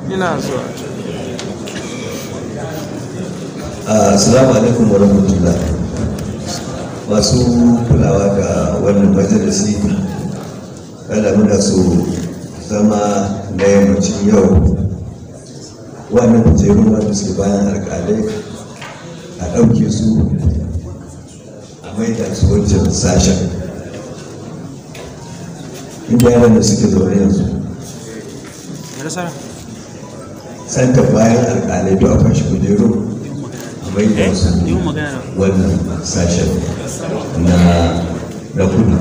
ina so. Assalamu alaikum wa rahmatullah. Masu kulawa da wannan majalisi, kada muna so zama na yammacin yau wannan kujeru wanda suke bayan alƙalai a ɗauke su a maida su wancan sashen inda yaran da suke zaune yanzu santa bayan alƙalai duk a fashi kujeru a maida su wannan sashen na kudu.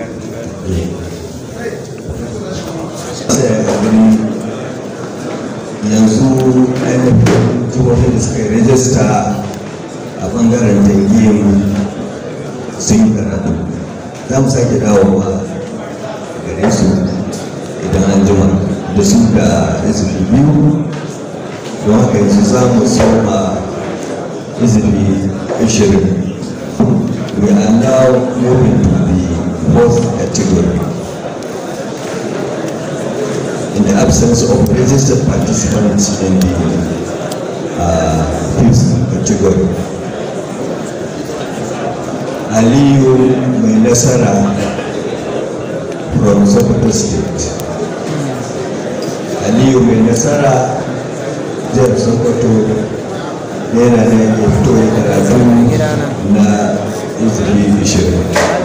Yanzu ainihin jihohin da suka yi rajista a bangaren jirgin sun yi karatu, za mu sake dawowa gare su idan an jima da su da izifi biyu, don haka yanzu za mu soma izifi 20. We are now moving to the fourth category. In the absence of registered participants in the fifth category, Aliyu Mai Nasara from Sokoto State. Aliyu Mai Nasara, jihar Sokoto, yana da ya fito ya karatu na izini 20.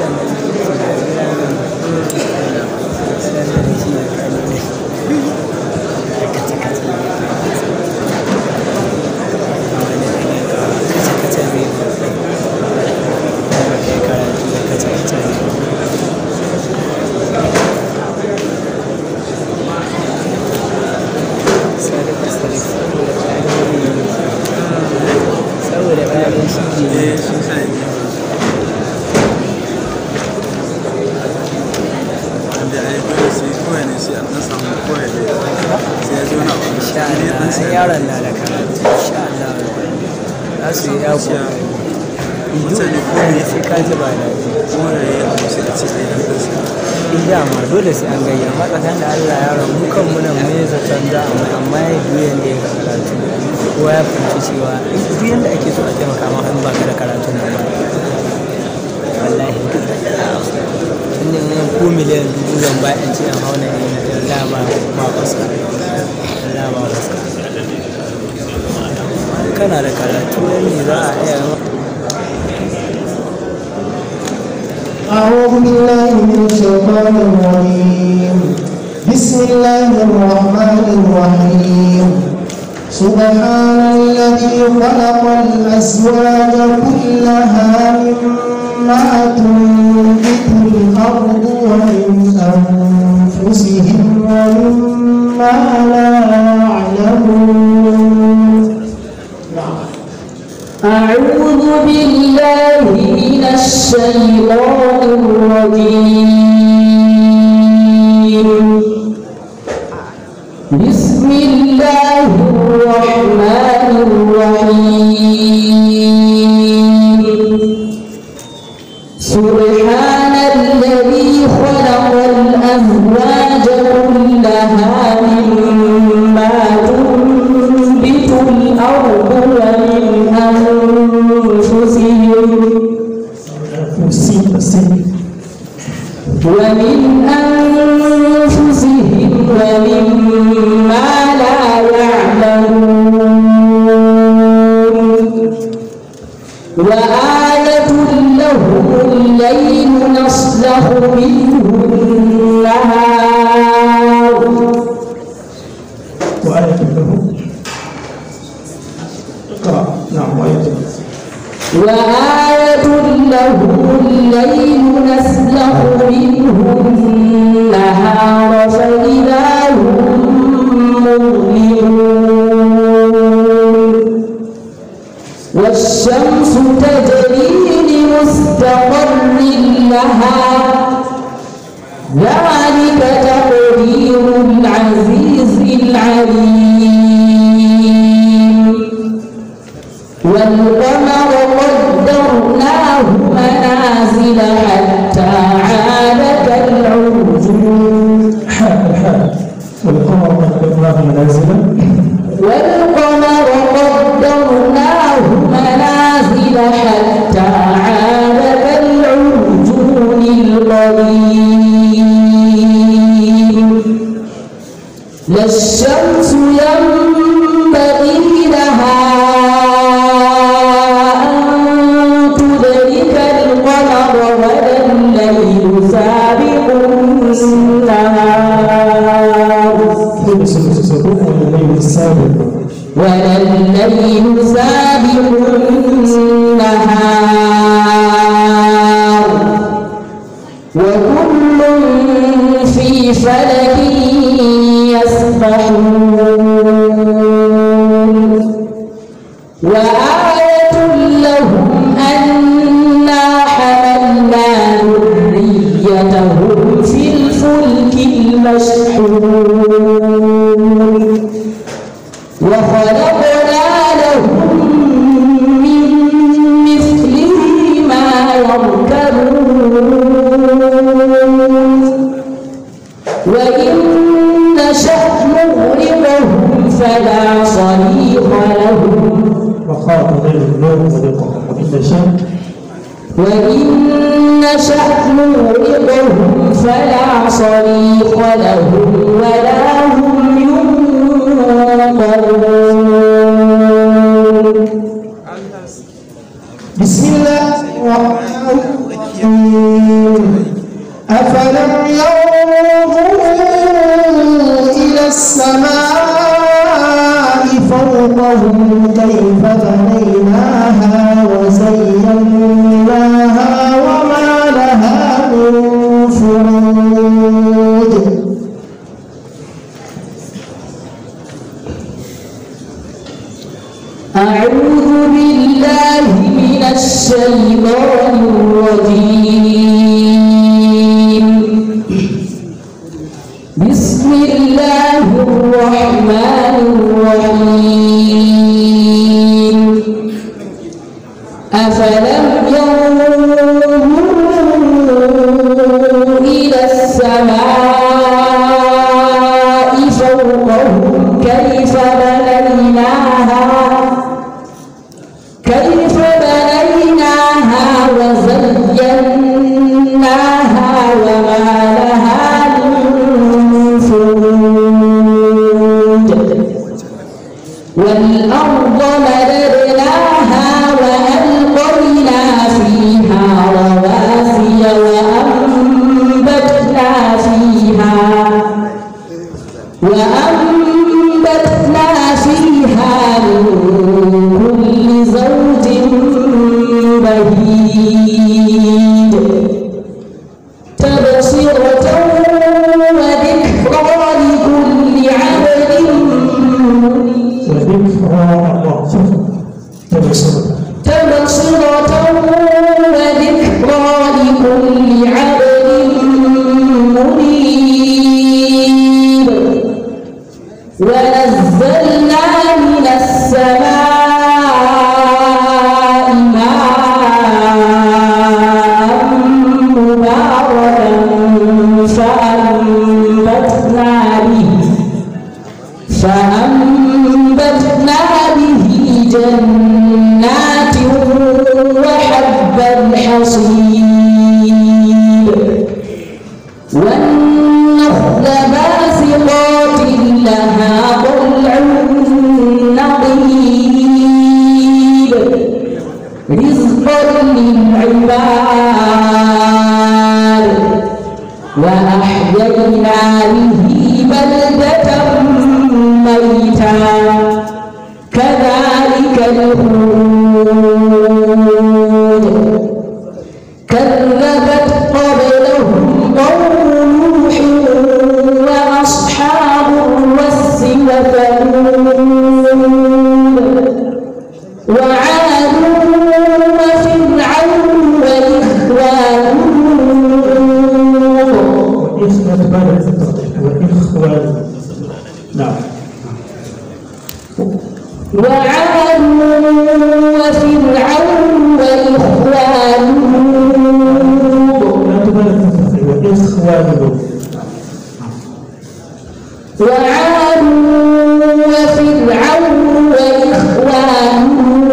yaron na da karatu insha Allah za su yi yako mutane sai ka ji ba da iya ma dole sai an gayya matsakan da Allah yaron mu kan muna mai zaton za a mai amma ya duyan da ya karatu kowa ya fahimci cewa duk yanda ake so a taimaka ma an baka da karatu na ba wallahi tun yin ko miliyan 1000 zan ba in ce an hauna yin da ba fuska Allah ba fuska kana da karatu ne za a iya أعوذ بالله من الشيطان الرجيم بسم الله الرحمن الرحيم سبحان الذي خلق الأزواج كلها مما تنبت الأرض ومن أنفسهم ومما لا يعلمون. أعوذ بالله من الشيطان الرجيم بسم الله الرحمن الرحيم سبحان الذي خلق الأزواج كلها مما تنبت الأرض ومن أنفسهم ومما لا يعلمون وآية لهم الليل نسلخ منه النهار وآية لهم وآية لهم الليل نسلخ منه النهار فإذا هم مظلمون والشمس تجري لمستقر لها ذلك تقدير العزيز العليم والقمر قدرناه منازل حتى عاد كالعرجون والقمر قدرناه منازل والنهار وكل في فلك يسبحون وآية لهم أنا حملنا ذريتهم في الفلك المشحون وخلقنا لهم من مثله ما يركبون وإن نشأ نغرقهم فلا صريخ لهم وإن نشأ نغرقهم فلا صريخ لهم ولا هم ينقذون. بسم الله الرحمن الرحيم. أفلم ينظروا إلى السماء فوقهم كيف بنيناها وزيناها وما لها من فروج. أعوذ بالله من الشيطان الرجيم. بسم الله الرحمن الرحيم. أفلم ينظروا إلى السماء فوقهم كيف بنيناها وزيناها وما لها من فروج والأرض مددناها وألقينا فيها رواسي وأنبتنا فيها من كل زوج بهيج تبصرة وذكرى لكل عبد منيب. تبصرة وذكرى لكل عبد منيب. ونزلنا من السماء ماء مباركا فأنبتنا به جنات وحب الحصيد والنخل باسقات لها طلع نضيد رزقا للعباد وأحيينا به بلدة ميتا كذلك الخروج. كذبت قبلهم قوم نوح وأصحاب الرس وثمود وعاد وفرعون وإخوان وعاد وفرعون وإخوان وعاد وفرعون وإخوان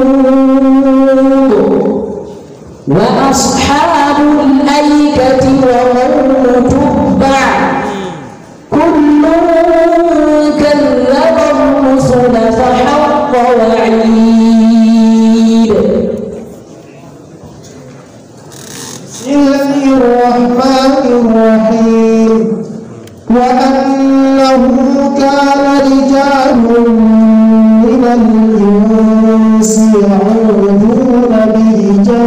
وأصحاب الأيكة وقوم تبع كل كذب الرسل فحق وعيد. بسم الله الرحمن الرحيم. وأنه كان رجال من الإنس يعوذون برجال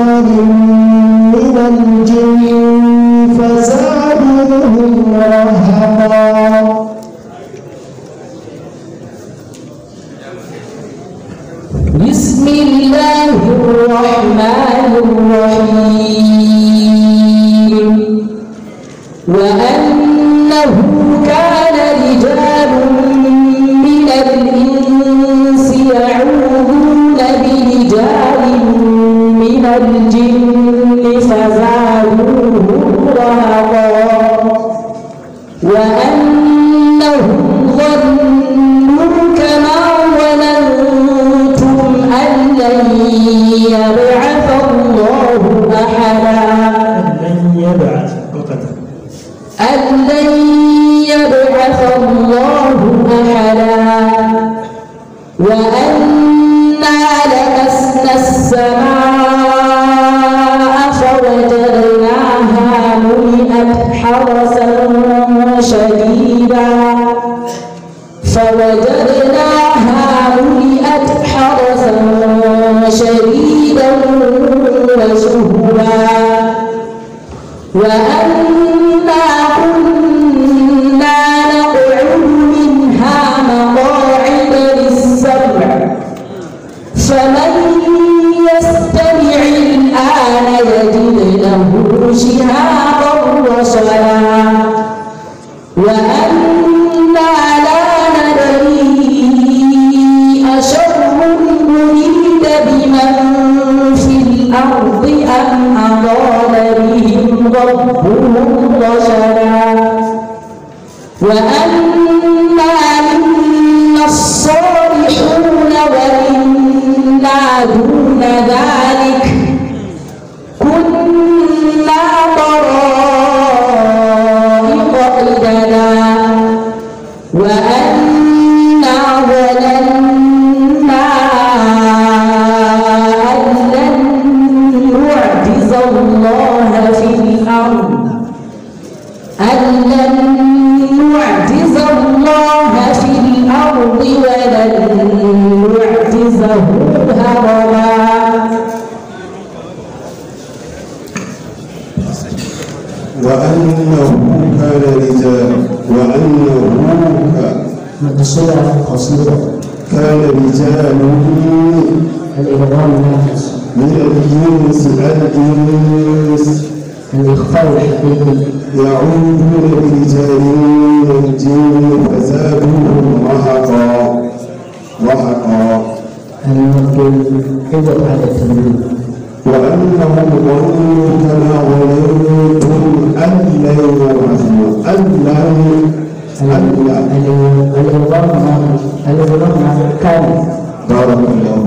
شهبا وأنا كنا نقعد منها مقاعد للسمع فمن يستمع الآن يجد له شهابا رصدا وأنا لا ندري أشر أريد بمن في الأرض أم أراد بهم ربهم رشدا وأنا منا الصالحون ومنا دون ذلك كنا طرائق قددا وأنا ظننا أن لن نعجز الله في الأرض ولن نعجزه هربا وأنه كان رجال مقصورة قصيرة كان رجال الإلغام نافذ من الإنس الإخفاء الحقيقي يعودون برجال من الجن فزادوهم رهقا الممكن عبر على التنوين وأنهم ظنوا كما ظننتم أن لن يبعثوا الإلغام كان بارك الله